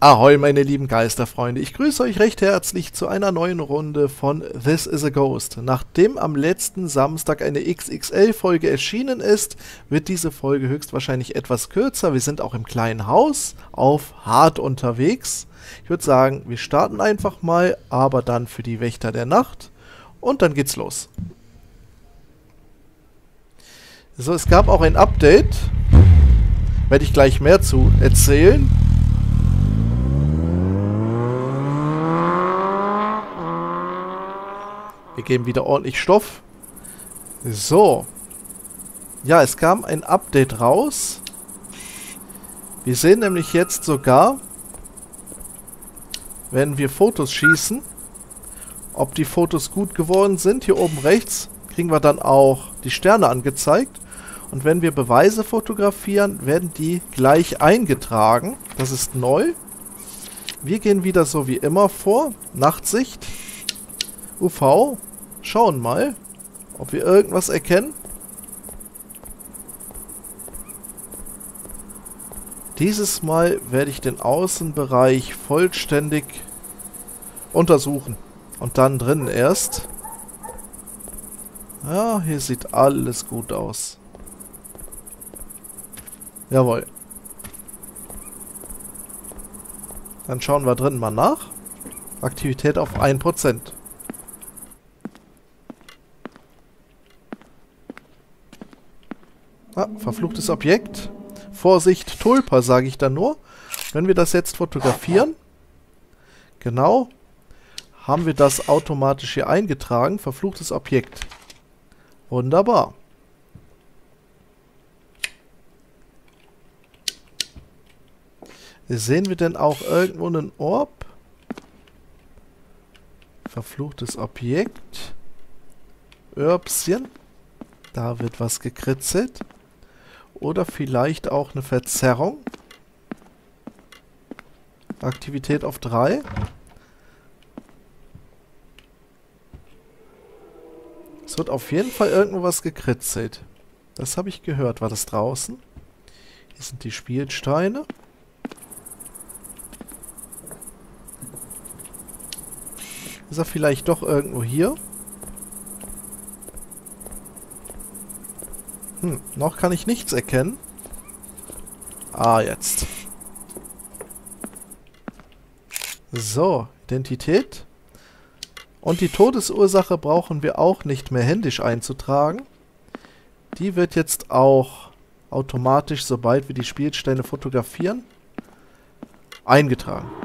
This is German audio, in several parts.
Ahoi meine lieben Geisterfreunde, ich grüße euch recht herzlich zu einer neuen Runde von This is a Ghost. Nachdem am letzten Samstag eine XXL-Folge erschienen ist, wird diese Folge höchstwahrscheinlich etwas kürzer. Wir sind auch im kleinen Haus auf Hard unterwegs. Ich würde sagen, wir starten einfach mal, aber dann für die Wächter der Nacht und dann geht's los. So, es gab auch ein Update, werde ich gleich mehr zu erzählen. Wir geben wieder ordentlich Stoff. So. Ja, es kam ein Update raus. Wir sehen nämlich jetzt sogar, wenn wir Fotos schießen, ob die Fotos gut geworden sind. Hier oben rechts kriegen wir dann auch die Sterne angezeigt. Und wenn wir Beweise fotografieren, werden die gleich eingetragen. Das ist neu. Wir gehen wieder so wie immer vor. Nachtsicht. UV. Schauen mal, ob wir irgendwas erkennen. Dieses Mal werde ich den Außenbereich vollständig untersuchen. Und dann drinnen erst. Ja, hier sieht alles gut aus. Jawohl. Dann schauen wir drinnen mal nach. Aktivität auf 1%. Ah, verfluchtes Objekt. Vorsicht, Tulpa, sage ich dann nur. Wenn wir das jetzt fotografieren, genau, haben wir das automatisch hier eingetragen. Verfluchtes Objekt. Wunderbar. Sehen wir denn auch irgendwo einen Orb? Verfluchtes Objekt. Örbschen. Da wird was gekritzelt. Oder vielleicht auch eine Verzerrung. Aktivität auf 3. Es wird auf jeden Fall irgendwo was gekritzelt. Das habe ich gehört. War das draußen? Hier sind die Spielsteine. Ist er vielleicht doch irgendwo hier? Noch kann ich nichts erkennen. Ah, jetzt. So, Identität. Und die Todesursache brauchen wir auch nicht mehr händisch einzutragen. Die wird jetzt auch automatisch, sobald wir die Spielsteine fotografieren, eingetragen.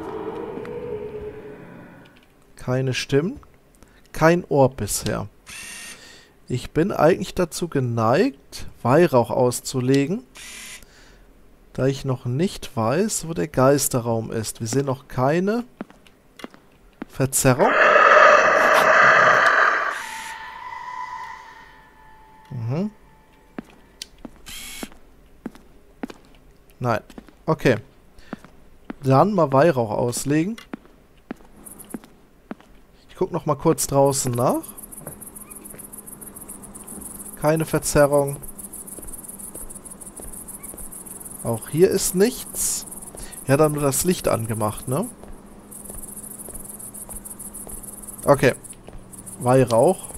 Keine Stimmen. Kein Orb bisher. Ich bin eigentlich dazu geneigt, Weihrauch auszulegen, da ich noch nicht weiß, wo der Geisterraum ist. Wir sehen noch keine Verzerrung. Nein. Okay. Dann mal Weihrauch auslegen. Ich gucke noch mal kurz draußen nach. Keine Verzerrung. Auch hier ist nichts. Ja, dann nur das Licht angemacht, ne? Okay. Weihrauch.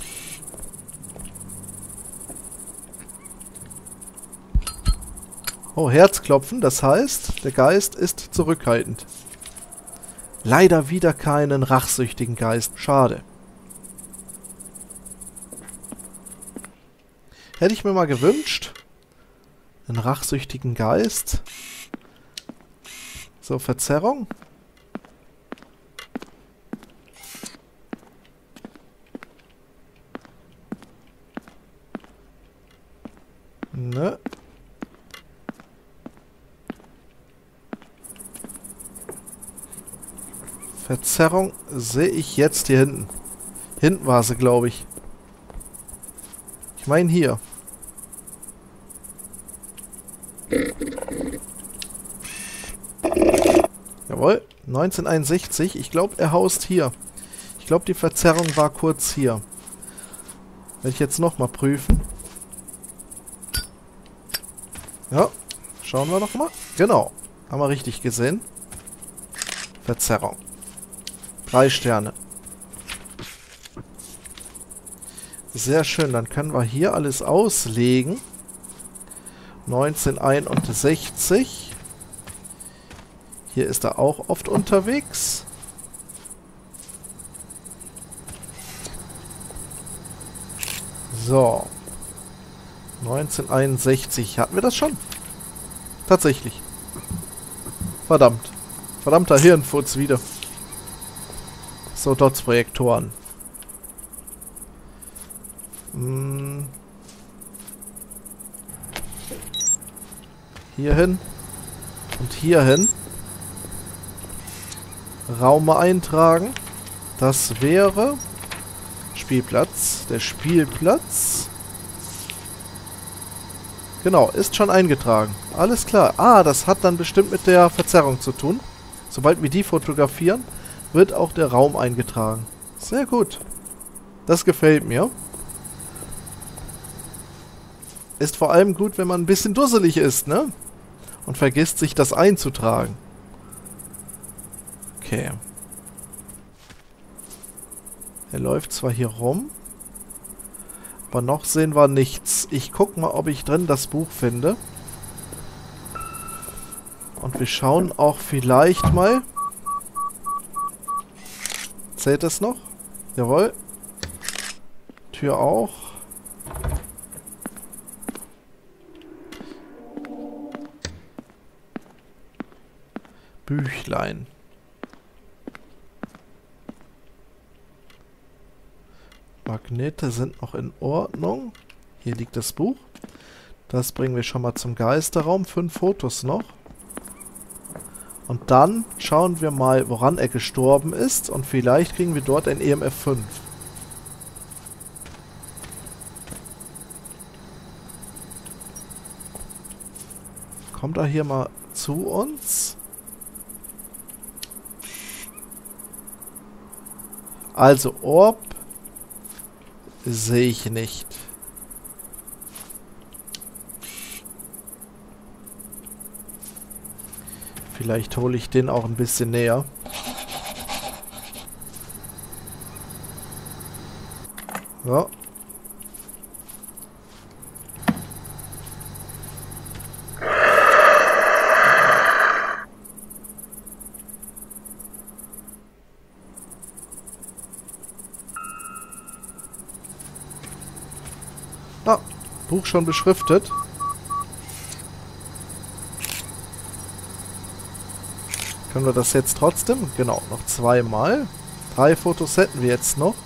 Oh, Herzklopfen. Das heißt, der Geist ist zurückhaltend. Leider wieder keinen rachsüchtigen Geist. Schade. Hätte ich mir mal gewünscht. Einen rachsüchtigen Geist. So, Verzerrung. Ne. Verzerrung sehe ich jetzt hier hinten. Hinten war sie, glaube ich. Ich meine hier. Jawohl, 1961. Ich glaube, er haust hier. Ich glaube, die Verzerrung war kurz hier. Werde ich jetzt nochmal prüfen. Ja, schauen wir nochmal. Genau, haben wir richtig gesehen. Verzerrung. 3 Sterne. Sehr schön, dann können wir hier alles auslegen. 1961. Hier ist er auch oft unterwegs. So. 1961. Hatten wir das schon? Tatsächlich. Verdammt. Verdammter Hirnfurz wieder. So, Dots-Projektoren. Hier hin. Und hier hin. Raum eintragen. Das wäre Spielplatz. Der Spielplatz. Genau, ist schon eingetragen. Alles klar. Ah, das hat dann bestimmt mit der Verzerrung zu tun. Sobald wir die fotografieren, wird auch der Raum eingetragen. Sehr gut. Das gefällt mir. Ist vor allem gut, wenn man ein bisschen dusselig ist, ne? Und vergisst, sich das einzutragen. Okay. Er läuft zwar hier rum, aber noch sehen wir nichts. Ich gucke mal, ob ich drin das Buch finde. Und wir schauen auch vielleicht mal. Zählt es noch? Jawohl. Tür auch. Büchlein. Magnete sind noch in Ordnung. Hier liegt das Buch. Das bringen wir schon mal zum Geisterraum. 5 Fotos noch. Und dann schauen wir mal, woran er gestorben ist. Und vielleicht kriegen wir dort ein EMF 5. Kommt er hier mal zu uns? Also Orb sehe ich nicht. Vielleicht hole ich den auch ein bisschen näher. So. Ah, Buch schon beschriftet. Können wir das jetzt trotzdem? Genau, noch 2 Mal. 3 Fotos hätten wir jetzt noch.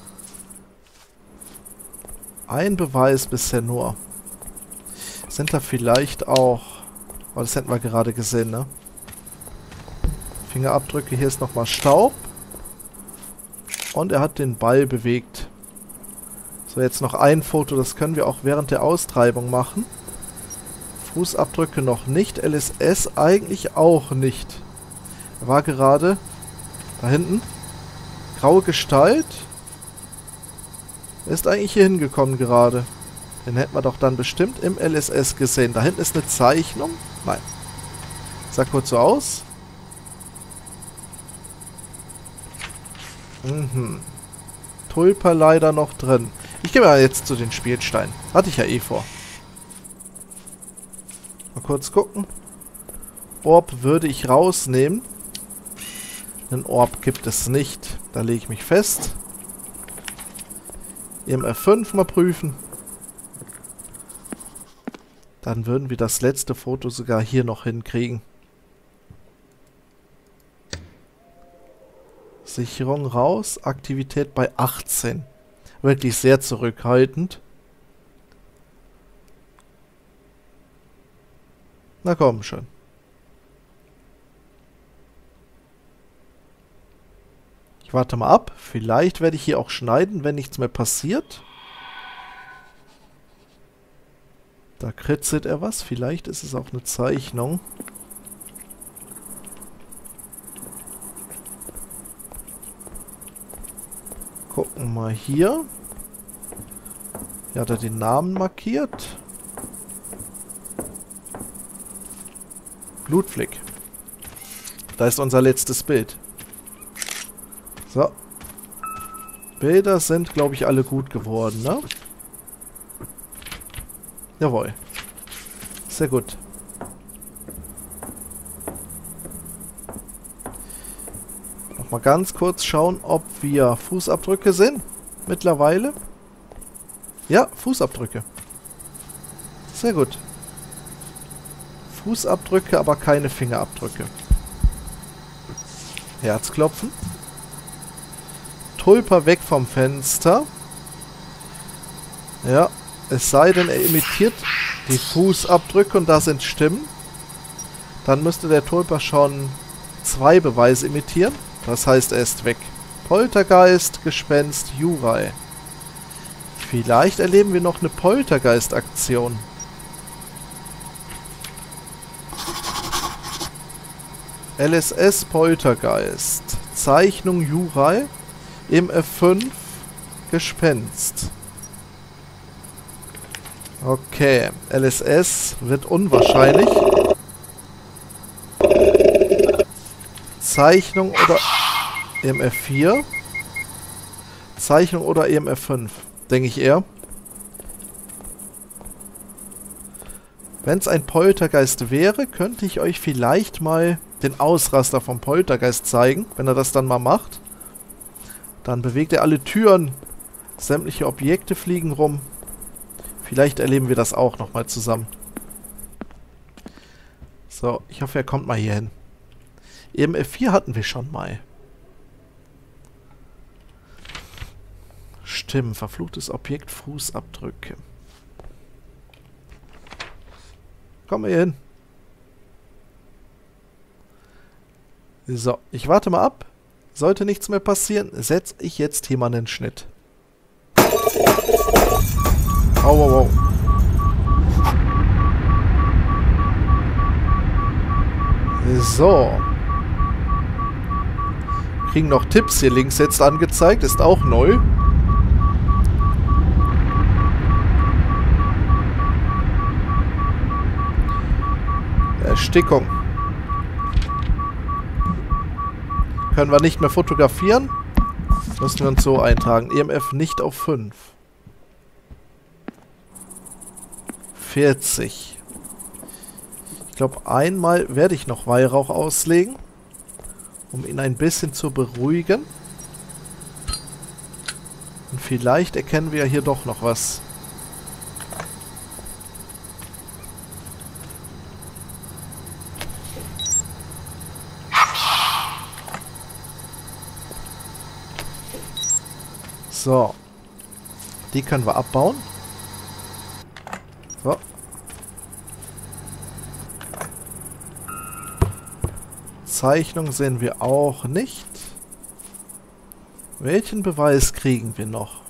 Ein Beweis bisher nur. Sind da vielleicht auch... Oh, das hätten wir gerade gesehen, ne? Fingerabdrücke, hier ist nochmal Staub. Und er hat den Ball bewegt. So, jetzt noch ein Foto, das können wir auch während der Austreibung machen. Fußabdrücke noch nicht, LSS eigentlich auch nicht. Er war gerade da hinten. Graue Gestalt. Er ist eigentlich hier hingekommen gerade. Den hätten wir doch dann bestimmt im LSS gesehen. Da hinten ist eine Zeichnung. Nein. Sah kurz so aus. Tulpa leider noch drin. Ich gehe mal jetzt zu den Spielsteinen. Hatte ich ja eh vor. Mal kurz gucken. Orb würde ich rausnehmen. Einen Orb gibt es nicht. Da lege ich mich fest. EMF 5 mal prüfen. Dann würden wir das letzte Foto sogar hier noch hinkriegen. Sicherung raus. Aktivität bei 18. Wirklich sehr zurückhaltend. Na komm schon. Ich warte mal ab. Vielleicht werde ich hier auch schneiden, wenn nichts mehr passiert. Da kritzelt er was. Vielleicht ist es auch eine Zeichnung. Gucken mal hier. Hier hat er den Namen markiert. Da ist unser letztes Bild. So. Bilder sind, glaube ich, alle gut geworden, ne? Jawohl. Sehr gut. Noch mal ganz kurz schauen, ob wir Fußabdrücke sehen. Mittlerweile. Ja, Fußabdrücke. Sehr gut. Fußabdrücke, aber keine Fingerabdrücke. Herzklopfen. Tulper weg vom Fenster. Ja, es sei denn, er imitiert die Fußabdrücke und da sind Stimmen. Dann müsste der Tulper schon 2 Beweise imitieren. Das heißt, er ist weg. Poltergeist, Gespenst, Jurai. Vielleicht erleben wir noch eine Poltergeist-Aktion. LSS Poltergeist. Zeichnung Jurai. Im F5 Gespenst. Okay. LSS wird unwahrscheinlich. Zeichnung oder EMF4. Zeichnung oder EMF5. Denke ich eher. Wenn es ein Poltergeist wäre, könnte ich euch vielleicht mal den Ausraster vom Poltergeist zeigen, wenn er das dann mal macht. Dann bewegt er alle Türen. Sämtliche Objekte fliegen rum. Vielleicht erleben wir das auch nochmal zusammen. So, ich hoffe, er kommt mal hier hin. EMF4 hatten wir schon mal. Stimmt, verfluchtes Objekt, Fußabdrücke. Komm mal hier hin. So, ich warte mal ab. Sollte nichts mehr passieren, setze ich jetzt hier mal einen Schnitt. Au, au, au. So. Kriegen noch Tipps hier links jetzt angezeigt. Ist auch neu. Erstickung. Können wir nicht mehr fotografieren. Müssen wir uns so eintragen. EMF nicht auf 5. 40. Ich glaube, einmal werde ich noch Weihrauch auslegen, um ihn ein bisschen zu beruhigen. Und vielleicht erkennen wir ja hier doch noch was. So. Die können wir abbauen. So. Zeichnung sehen wir auch nicht. Welchen Beweis kriegen wir noch?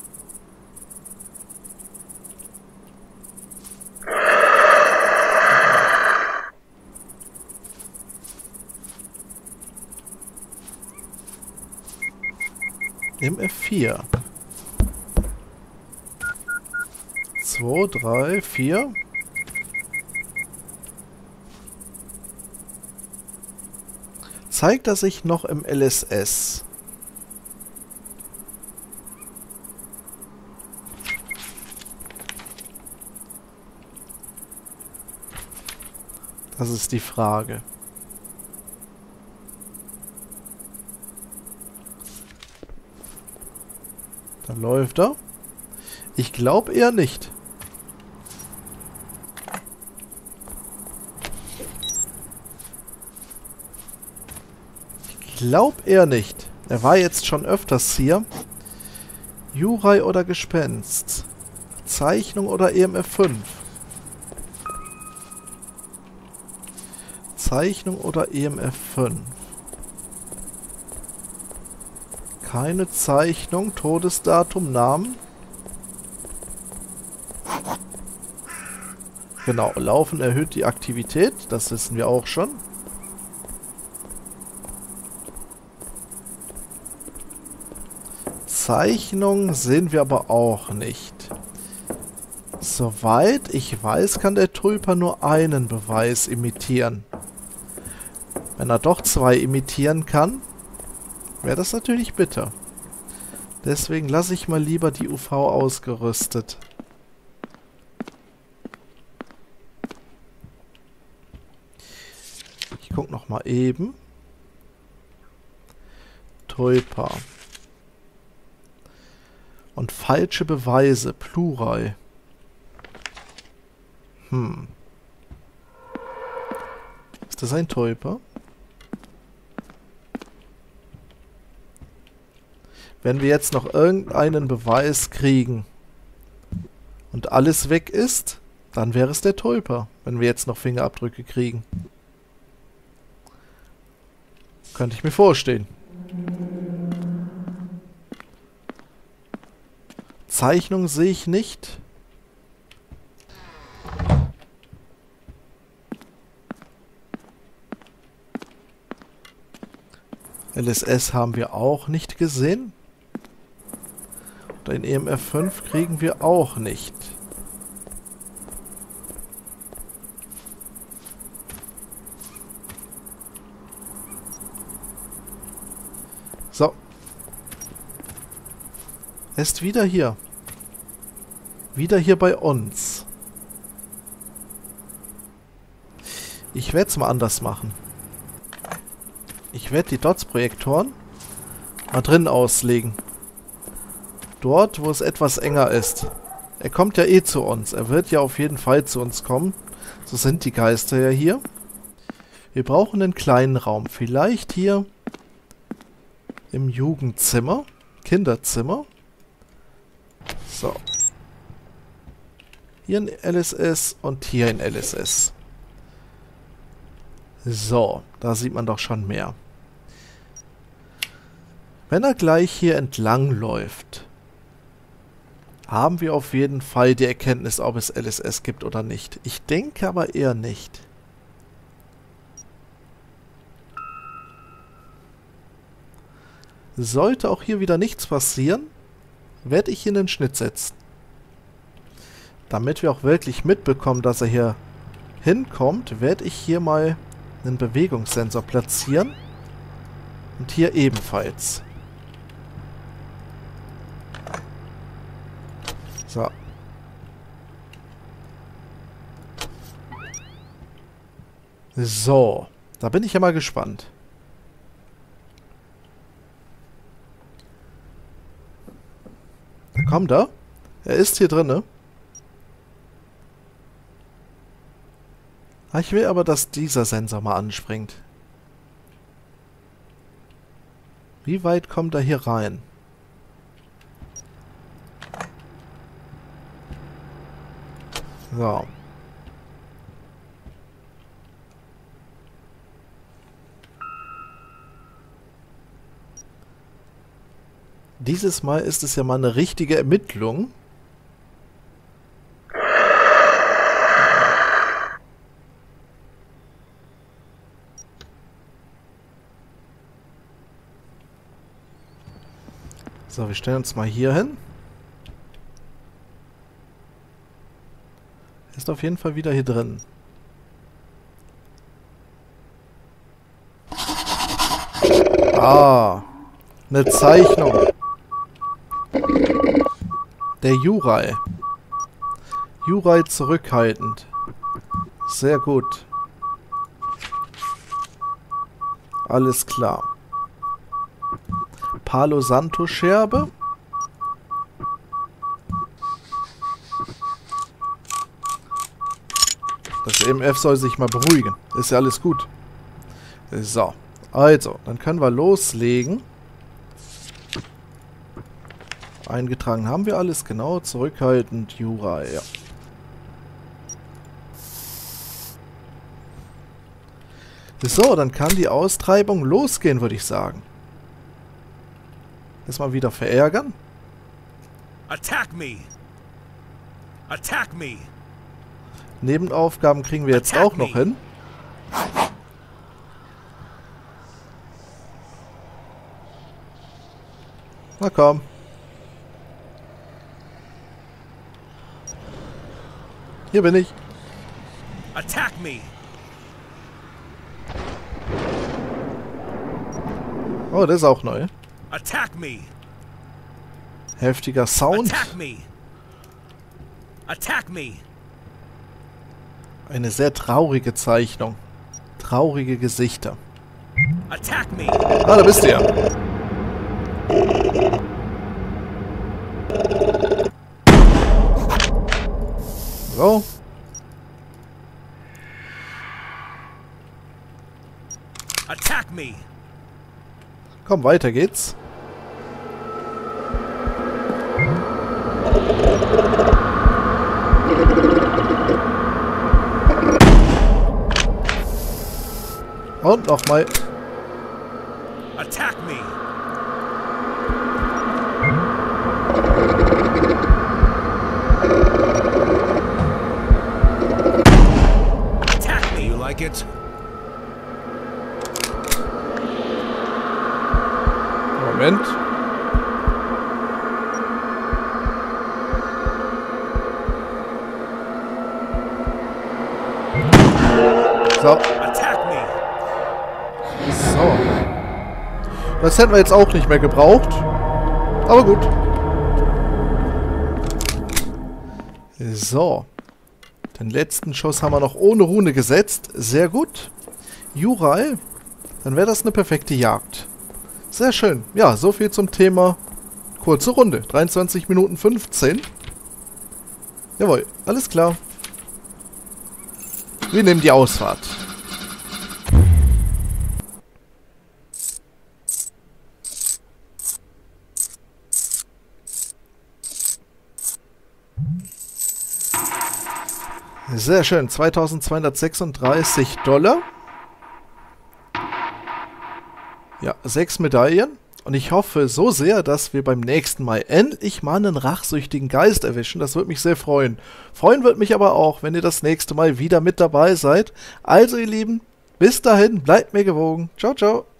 Im F4. 2, 3, 4. Zeigt er sich noch im LSS? Das ist die Frage. Da läuft er. Ich glaube eher nicht. Ich glaube eher nicht. Er war jetzt schon öfters hier. Jurai oder Gespenst? Zeichnung oder EMF5? Zeichnung oder EMF5? Keine Zeichnung, Todesdatum, Namen. Genau, Laufen erhöht die Aktivität, das wissen wir auch schon. Zeichnung sehen wir aber auch nicht. Soweit ich weiß, kann der Tulper nur einen Beweis imitieren. Wenn er doch 2 imitieren kann, wäre das natürlich bitter. Deswegen lasse ich mal lieber die UV ausgerüstet. Ich gucke noch mal eben. Tulpa. Und falsche Beweise, Plural. Ist das ein Tulpa? Wenn wir jetzt noch irgendeinen Beweis kriegen und alles weg ist, dann wäre es der Tulpa, wenn wir jetzt noch Fingerabdrücke kriegen. Könnte ich mir vorstellen. Zeichnung sehe ich nicht. LSS haben wir auch nicht gesehen. Den EMF5 kriegen wir auch nicht. So. Er ist wieder hier. Wieder hier bei uns. Ich werde es mal anders machen. Ich werde die Dots-Projektoren mal drin auslegen. Dort, wo es etwas enger ist. Er kommt ja eh zu uns. Er wird ja auf jeden Fall zu uns kommen. So sind die Geister ja hier. Wir brauchen einen kleinen Raum. Vielleicht hier im Jugendzimmer. Kinderzimmer. So. Hier ein LSS und hier ein LSS. So, da sieht man doch schon mehr. Wenn er gleich hier entlang läuft, haben wir auf jeden Fall die Erkenntnis, ob es LSS gibt oder nicht. Ich denke aber eher nicht. Sollte auch hier wieder nichts passieren, werde ich hier einen Schnitt setzen. Damit wir auch wirklich mitbekommen, dass er hier hinkommt, werde ich hier mal einen Bewegungssensor platzieren. Und hier ebenfalls. So. So. Da bin ich ja mal gespannt. Da kommt er. Er ist hier drinne. Ich will aber, dass dieser Sensor mal anspringt. Wie weit kommt er hier rein? So. Dieses Mal ist es ja mal eine richtige Ermittlung. So, wir stellen uns mal hier hin. Ist auf jeden Fall wieder hier drin. Ah, eine Zeichnung. Der Jurai. Jurai zurückhaltend. Sehr gut. Alles klar. Palo Santo Scherbe. Das EMF soll sich mal beruhigen. Ist ja alles gut. So. Also, dann können wir loslegen. Eingetragen haben wir alles, genau. Zurückhaltend, Jurai, ja. So, dann kann die Austreibung losgehen, würde ich sagen. Erstmal wieder verärgern. Attack me! Attack me! Nebenaufgaben kriegen wir jetzt auch noch hin. Na komm. Hier bin ich. Attack me! Oh, der ist auch neu. Attack me! Heftiger Sound. Attack me! Attack me! Eine sehr traurige Zeichnung. Traurige Gesichter. Attack me! Ah, da bist du ja. So. Attack me! Komm, weiter geht's. Und nochmal. Attack me! Attack me! You like it? Moment. So. Attack me! So. Das hätten wir jetzt auch nicht mehr gebraucht. Aber gut. So. Den letzten Schuss haben wir noch ohne Rune gesetzt. Sehr gut. Jural. Dann wäre das eine perfekte Jagd. Sehr schön. Ja, so viel zum Thema kurze Runde. 23 Minuten 15. Jawohl, alles klar. Wir nehmen die Ausfahrt. Sehr schön. 2236 $. Ja, 6 Medaillen. Und ich hoffe so sehr, dass wir beim nächsten Mal endlich mal einen rachsüchtigen Geist erwischen. Das würde mich sehr freuen. Freuen wird mich aber auch, wenn ihr das nächste Mal wieder mit dabei seid. Also ihr Lieben, bis dahin, bleibt mir gewogen. Ciao, ciao.